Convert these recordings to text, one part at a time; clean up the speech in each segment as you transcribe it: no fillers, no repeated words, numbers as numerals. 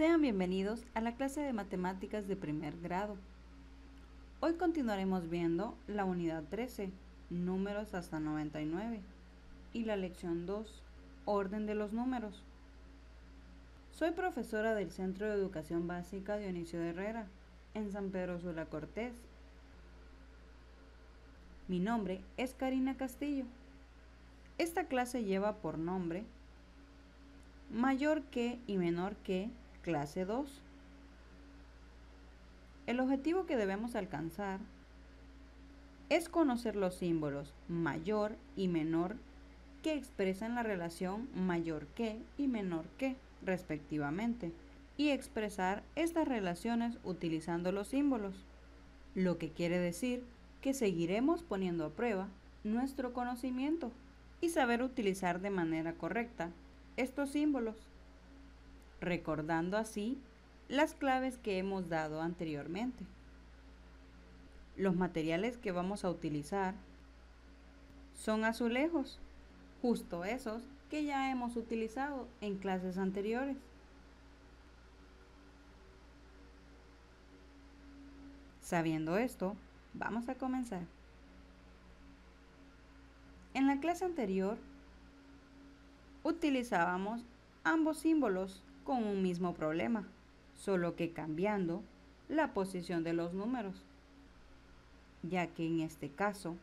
Sean bienvenidos a la clase de matemáticas de primer grado. Hoy continuaremos viendo la unidad 13, números hasta 99, y la lección 2, orden de los números. Soy profesora del Centro de Educación Básica Dionisio de Herrera, en San Pedro Sula Cortés. Mi nombre es Karina Castillo. Esta clase lleva por nombre Mayor que y menor que clase 2. El objetivo que debemos alcanzar es conocer los símbolos mayor y menor que expresan la relación mayor que y menor que, respectivamente, y expresar estas relaciones utilizando los símbolos, lo que quiere decir que seguiremos poniendo a prueba nuestro conocimiento y saber utilizar de manera correcta estos símbolos, recordando así las claves que hemos dado anteriormente. Los materiales que vamos a utilizar son azulejos, justo esos que ya hemos utilizado en clases anteriores. Sabiendo esto, vamos a comenzar. En la clase anterior, utilizábamos ambos símbolos con un mismo problema, solo que cambiando la posición de los números, ya que en este caso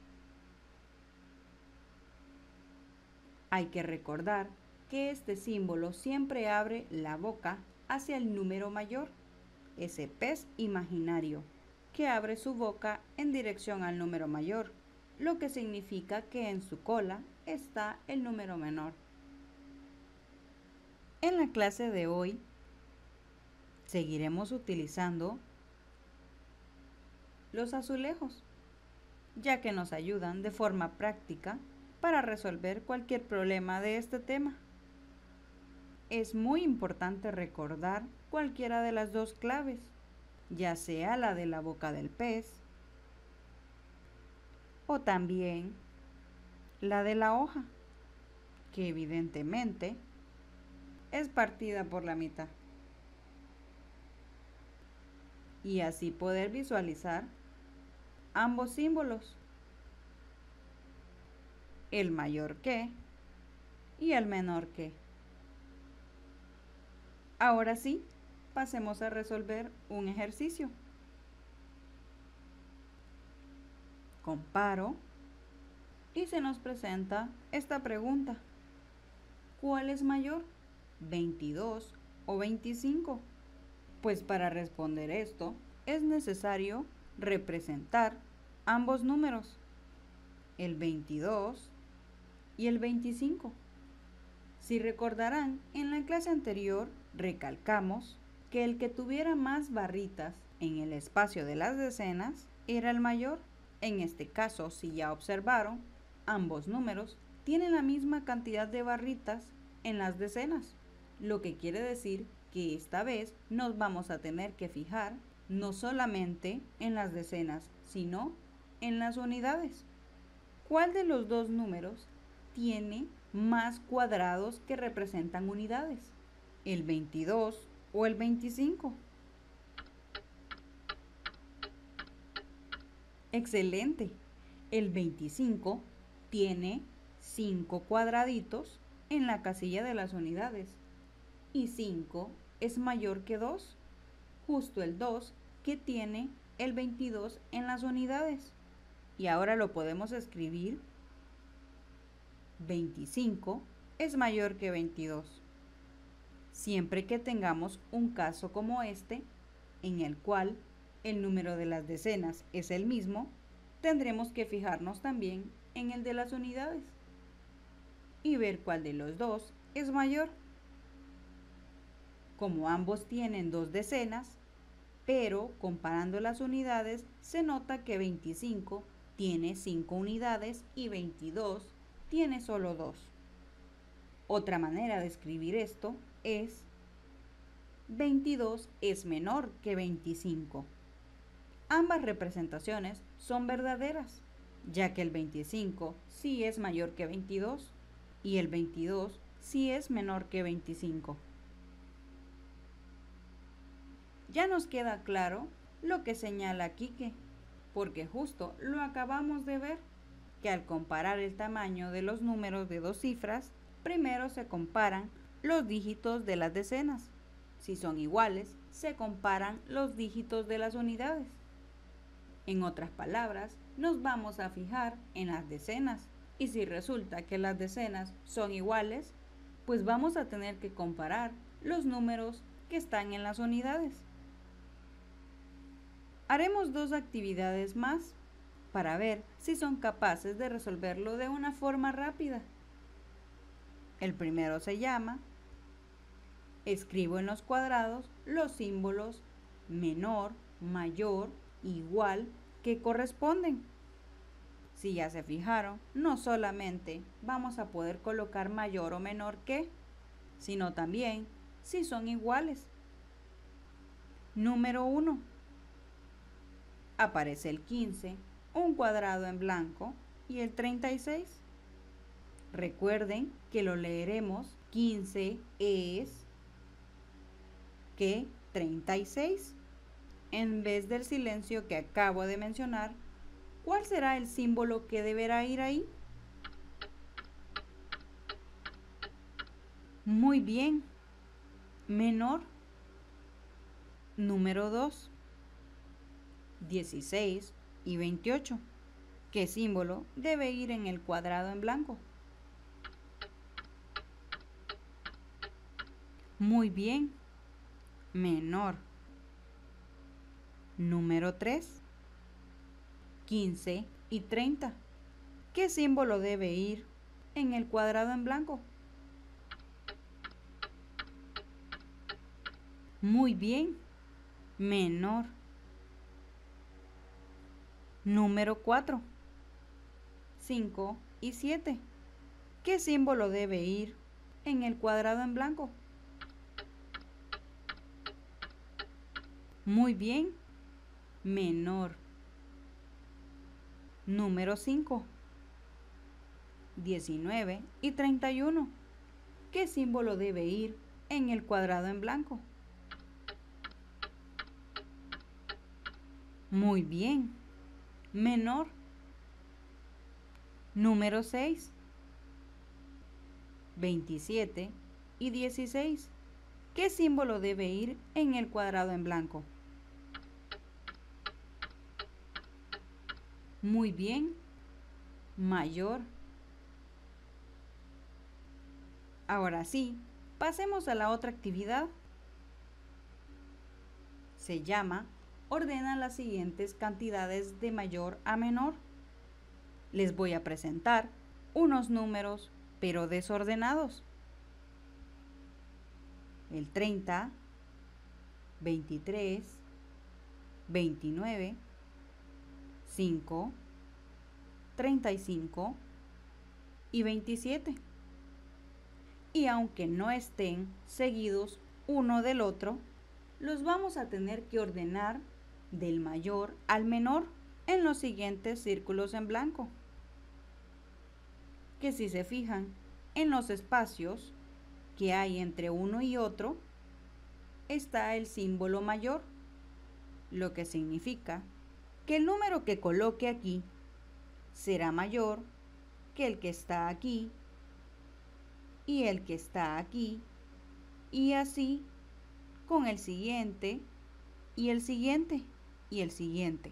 hay que recordar que este símbolo siempre abre la boca hacia el número mayor, ese pez imaginario que abre su boca en dirección al número mayor, lo que significa que en su cola está el número menor. En la clase de hoy seguiremos utilizando los azulejos, ya que nos ayudan de forma práctica para resolver cualquier problema de este tema. Es muy importante recordar cualquiera de las dos claves, ya sea la de la boca del pez o también la de la hoja, que evidentemente es partida por la mitad. Y así poder visualizar ambos símbolos, el mayor que y el menor que. Ahora sí, pasemos a resolver un ejercicio. Comparo y se nos presenta esta pregunta. ¿Cuál es mayor, 22 o 25? Pues para responder esto es necesario representar ambos números, el 22 y el 25. Si recordarán, en la clase anterior recalcamos que el que tuviera más barritas en el espacio de las decenas era el mayor. En este caso, si ya observaron, ambos números tienen la misma cantidad de barritas en las decenas, lo que quiere decir que esta vez nos vamos a tener que fijar no solamente en las decenas, sino en las unidades. ¿Cuál de los dos números tiene más cuadrados que representan unidades? ¿El 22 o el 25? Excelente. El 25 tiene 5 cuadraditos en la casilla de las unidades. Y 5 es mayor que 2, justo el 2 que tiene el 22 en las unidades. Y ahora lo podemos escribir: 25 es mayor que 22. Siempre que tengamos un caso como este, en el cual el número de las decenas es el mismo, tendremos que fijarnos también en el de las unidades y ver cuál de los dos es mayor. Como ambos tienen dos decenas, pero comparando las unidades se nota que 25 tiene 5 unidades y 22 tiene solo 2. Otra manera de escribir esto es: 22 es menor que 25. Ambas representaciones son verdaderas, ya que el 25 sí es mayor que 22 y el 22 sí es menor que 25. Ya nos queda claro lo que señala Quique, porque justo lo acabamos de ver, que al comparar el tamaño de los números de dos cifras, primero se comparan los dígitos de las decenas. Si son iguales, se comparan los dígitos de las unidades. En otras palabras, nos vamos a fijar en las decenas, y si resulta que las decenas son iguales, pues vamos a tener que comparar los números que están en las unidades. Haremos dos actividades más para ver si son capaces de resolverlo de una forma rápida. El primero se llama: escribo en los cuadrados los símbolos menor, mayor, igual que corresponden. Si ya se fijaron, no solamente vamos a poder colocar mayor o menor que, sino también si son iguales. Número 1. Aparece el 15, un cuadrado en blanco y el 36. Recuerden que lo leeremos 15 es que 36. En vez del silencio que acabo de mencionar, ¿cuál será el símbolo que deberá ir ahí? Muy bien, menor. Número 2. 16 y 28. ¿Qué símbolo debe ir en el cuadrado en blanco? Muy bien, menor. Número 3. 15 y 30. ¿Qué símbolo debe ir en el cuadrado en blanco? Muy bien, menor. Número 4. 5 y 7. ¿Qué símbolo debe ir en el cuadrado en blanco? Muy bien, menor. Número 5. 19 y 31. ¿Qué símbolo debe ir en el cuadrado en blanco? Muy bien, menor. Número 6. 27 y 16. ¿Qué símbolo debe ir en el cuadrado en blanco? Muy bien, mayor. Ahora sí, pasemos a la otra actividad. Se llama: ordena las siguientes cantidades de mayor a menor. Les voy a presentar unos números, pero desordenados. El 30, 23, 29, 5, 35 y 27. Y aunque no estén seguidos uno del otro, los vamos a tener que ordenar del mayor al menor en los siguientes círculos en blanco. Que si se fijan en los espacios que hay entre uno y otro, está el símbolo mayor, lo que significa que el número que coloque aquí será mayor que el que está aquí y el que está aquí, y así con el siguiente y el siguiente y el siguiente.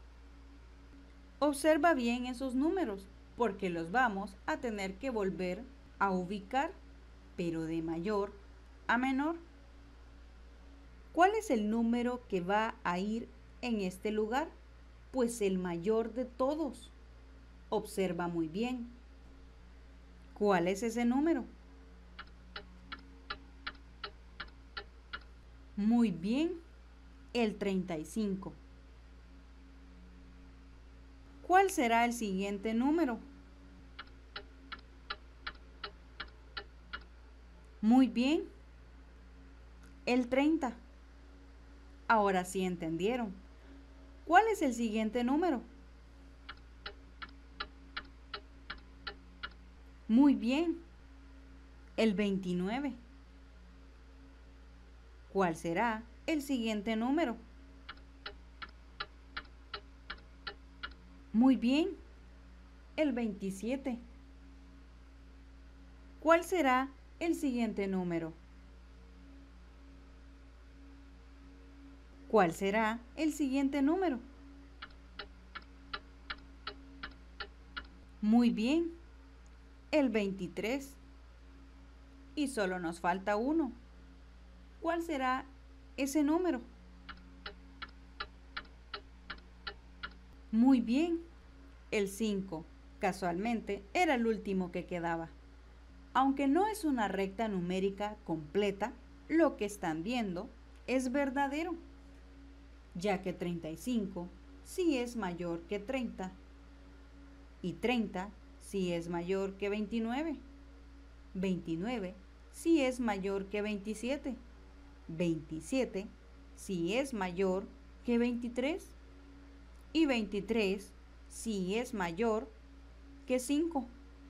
Observa bien esos números, porque los vamos a tener que volver a ubicar, pero de mayor a menor. ¿Cuál es el número que va a ir en este lugar? Pues el mayor de todos. Observa muy bien. ¿Cuál es ese número? Muy bien, el 35. ¿Cuál será el siguiente número? Muy bien, el 30. Ahora sí entendieron. ¿Cuál es el siguiente número? Muy bien, el 29. ¿Cuál será el siguiente número? Muy bien, el 27. ¿Cuál será el siguiente número? ¿Cuál será el siguiente número? Muy bien, el 23. Y solo nos falta uno. ¿Cuál será ese número? Muy bien, el 5. Casualmente era el último que quedaba. Aunque no es una recta numérica completa, lo que están viendo es verdadero, ya que 35 sí es mayor que 30 y 30 sí es mayor que 29. 29 sí es mayor que 27. 27 sí es mayor que 23. Y 23 sí es mayor que 5.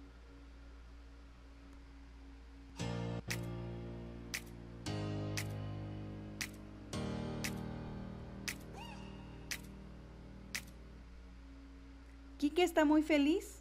Quique está muy feliz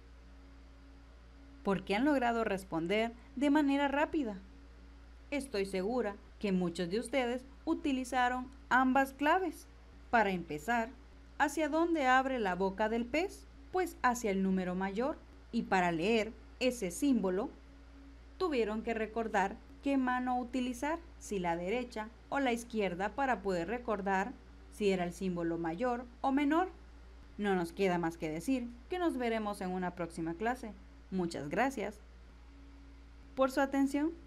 porque han logrado responder de manera rápida. Estoy segura que muchos de ustedes utilizaron ambas claves. Para empezar, ¿hacia dónde abre la boca del pez? Pues hacia el número mayor. Y para leer ese símbolo, tuvieron que recordar qué mano utilizar, si la derecha o la izquierda, para poder recordar si era el símbolo mayor o menor. No nos queda más que decir que nos veremos en una próxima clase. Muchas gracias por su atención.